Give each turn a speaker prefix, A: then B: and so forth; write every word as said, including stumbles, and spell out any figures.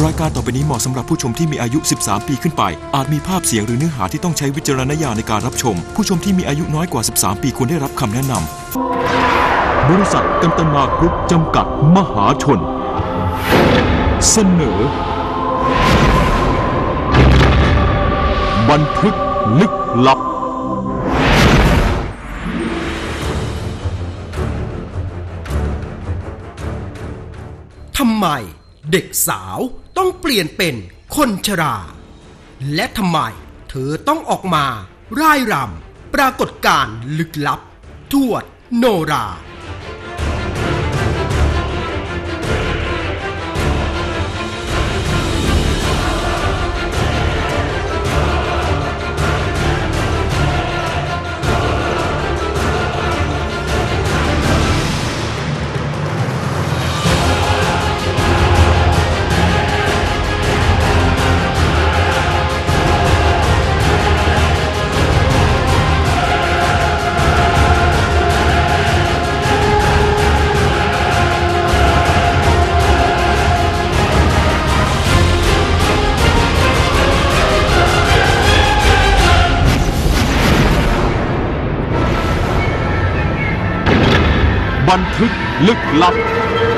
A: รายการต่อไปนี้เหมาะสำหรับผู้ชมที่มีอายุสิบสามปีขึ้นไปอาจมีภาพเสียงหรือเนื้อหาที่ต้องใช้วิจารณญาณในการรับชมผู้ชมที่มีอายุน้อยกว่าสิบสามปีควรได้รับคำแนะนำบริษัทกันตนากรุ๊ปจำกัดมหาชนเสนอบันทึกลึกลับ
B: ทำไมเด็กสาวต้องเปลี่ยนเป็นคนชราและทำไมเธอต้องออกมาร่ายรำปรากฏการณ์ลึกลับทวดโนรา
A: บันทึกลึกลับ